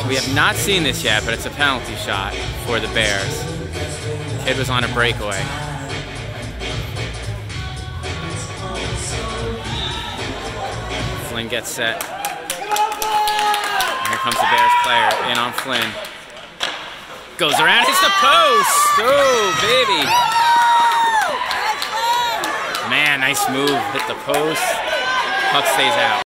We have not seen this yet, but it's a penalty shot for the Bears. Kid was on a breakaway. Flynn gets set. And here comes the Bears player in on Flynn. Goes around, hits the post! Oh, baby! Man, nice move. Hit the post. Puck stays out.